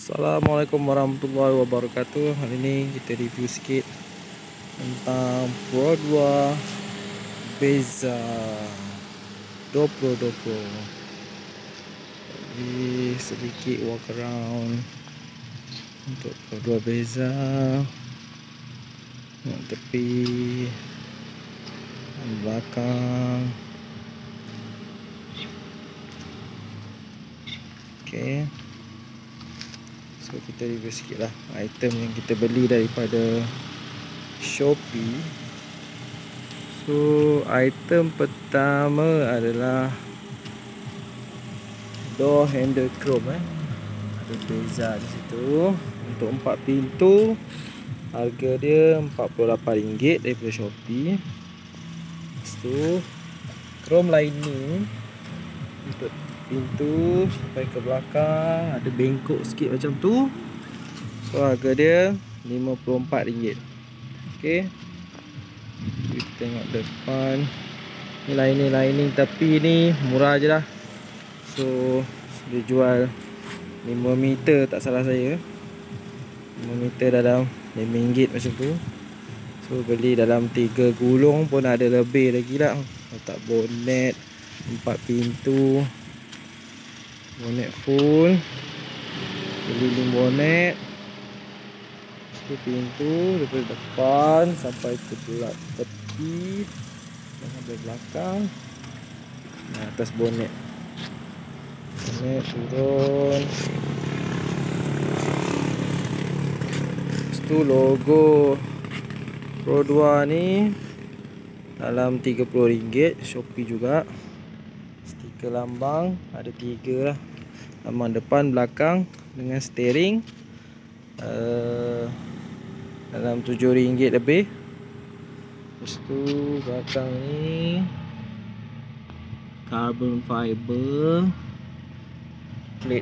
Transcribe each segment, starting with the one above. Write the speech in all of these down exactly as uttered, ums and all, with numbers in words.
Assalamualaikum warahmatullahi wabarakatuh. Hari ini kita review sikit tentang Pro dua Beza dua puluh dua puluh. Jadi sedikit walk around untuk Pro dua Beza. Tengok tepi, belakang. Okay, so kita review sikit lah item yang kita beli daripada Shopee. So item pertama adalah door handle chrome eh. Ada Beza di situ untuk empat pintu. Harga dia empat puluh lapan ringgit daripada Shopee. Lepas tu chrome lining untuk pintu sampai ke belakang, ada bengkok sikit macam tu. So harga dia lima puluh empat ringgit. Okey. Kita tengok depan. Ni lining lining tapi ni murah je lah. So dia jual lima meter tak salah saya. lima meter dalam lima ringgit macam tu. So beli dalam tiga gulung pun ada lebih lagi lah. Letak bonet, empat pintu, bonet full, keliling bonet, itu pintu daripada depan sampai ke belakang tepi dan sampai belakang. Nah, atas bonet, bonet turun. Lepas tu logo Pro dua ni dalam tiga puluh ringgit. Shopee juga. Stiker lambang ada tiga lah. Lambang depan, belakang dengan steering. uh, Dalam tujuh ringgit lebih. Lepas tu belakang ni carbon fiber plate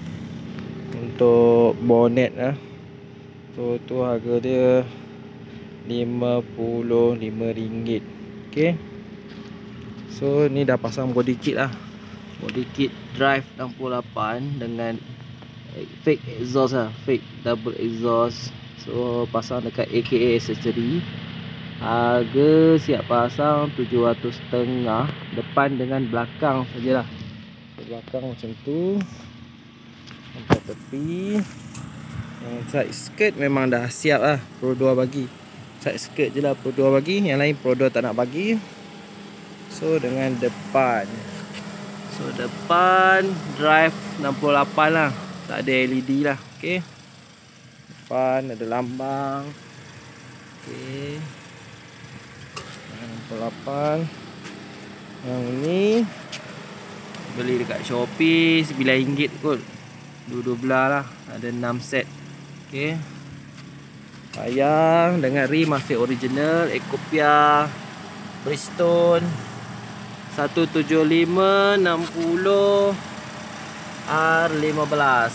untuk bonet lah. So tu harga dia lima puluh lima ringgit. Okay, so ni dah pasang body kit lah. Body kit drive enam puluh lapan dengan fake exhaust lah, fake double exhaust. So pasang dekat A K A accessory. Harga siap pasang tujuh ratus ringgit. Depan dengan belakang sajalah. Belakang macam tu. Sampai tepi. Yang side skirt memang dah siap lah, Pro dua bagi. Side skirt je lah Pro dua bagi. Yang lain Pro dua tak nak bagi. So dengan depan, So depan drive enam puluh lapan lah. Tak ada L E D lah. Okay, depan ada lambang. Okay, enam puluh lapan. Yang ni beli dekat Shopee sembilan ringgit kot. Dua-dua belah lah. Ada enam set. Okay, sayang dengan rim masih original Ecopia Bridgestone satu tujuh lima enam puluh R lima belas.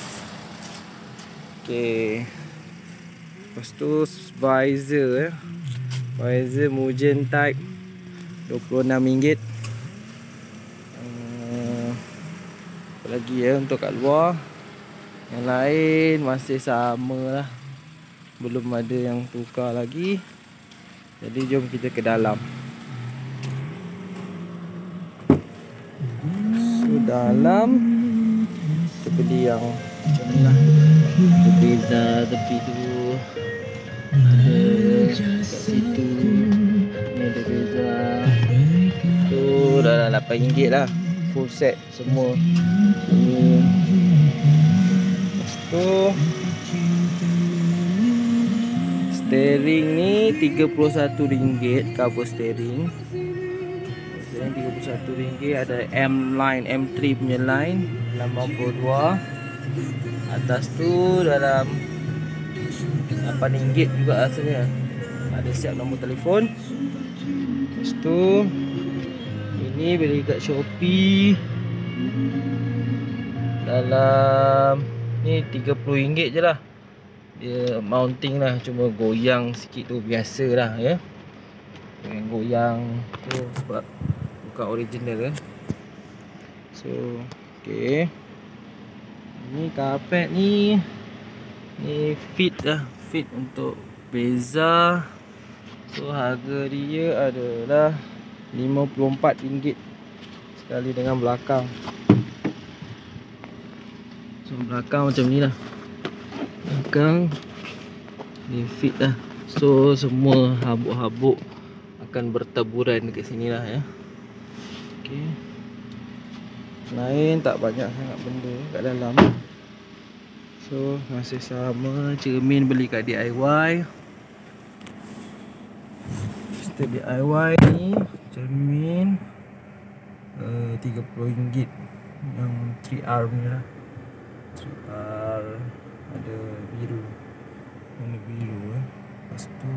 Okay, lepas tu visor eh. Visor Mugen type dua puluh enam ringgit. uh, Apa lagi ya untuk kat luar. Yang lain masih sama lah, belum ada yang tukar lagi. Jadi jom kita ke dalam. So dalam kita beli yang macam ni lah. Ada Beza tepi tu, ada kat situ ni ada Beza tu, dah lapan ringgit lah. Full set semua ni. Lepas tu steering ni tiga puluh satu ringgit. Cover steering Steering tiga puluh satu ringgit. Ada M line, M tiga punya line, lambang Pro dua. Atas tu dalam lapan ringgit juga rasanya. Ada siap nombor telefon. Lepas tu ini beli kat Shopee dalam ni tiga puluh ringgit je lah. Dia mounting lah, cuma goyang sikit tu biasa lah ya. Yang goyang tu sebab bukan original kan. So okay, Ini karpet ni, ni fit lah, fit untuk beza. So harga dia adalah lima puluh empat ringgit sekali dengan belakang. So belakang macam ni lah, belakang ni fit lah. So semua habuk-habuk akan bertaburan dekat sini lah ya. Okay. Lain tak banyak sangat benda kat dalam. So masih sama, cermin beli kat D I Y. Kita D I Y ni cermin uh, tiga puluh ringgit yang three R ni lah. three R ada biru, warna biru eh. Lepas tu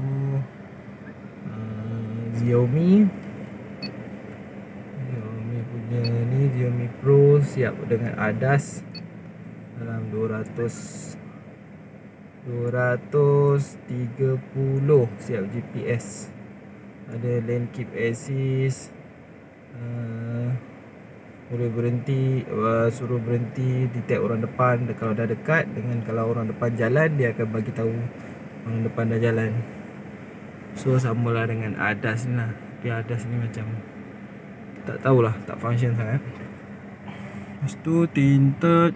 uh, Xiaomi Xiaomi punya ni, Xiaomi Pro siap dengan A D A S dalam dua ratus tiga puluh, siap G P S, ada lane keep assist, uh, boleh berhenti, uh, suruh berhenti, detect orang depan kalau dah dekat, dengan kalau orang depan jalan dia akan bagi tahu orang depan dah jalan. So samalah dengan A D A S ni lah. Tapi A D A S ni macam tak tahulah, tak function sangat. Lepas tu tinted,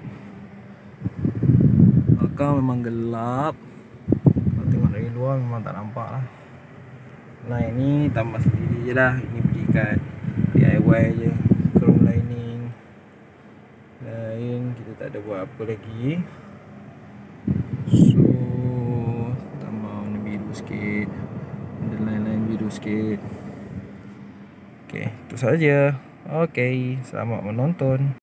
belakang memang gelap. Kalau tengok dari luar memang tak nampak lah. Line ni tambah sendiri je lah. Ini beli kat D I Y je, chrome lining. Lain kita tak ada buat apa lagi. So tambah warna biru sikit, ada line-line biru sikit. Okay, itu saja. Okay, selamat menonton.